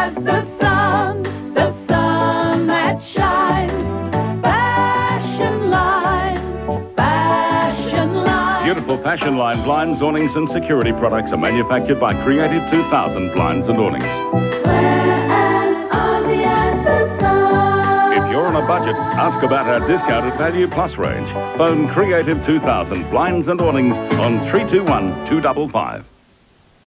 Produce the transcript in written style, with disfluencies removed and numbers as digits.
as the sun that shines. Fashion Line, Fashion Line. Beautiful Fashion Line blinds, awnings and security products are manufactured by Creative 2000 Blinds and Awnings. If you're on a budget, ask about our discounted Value Plus range. Phone Creative 2000 Blinds and Awnings on 321 255.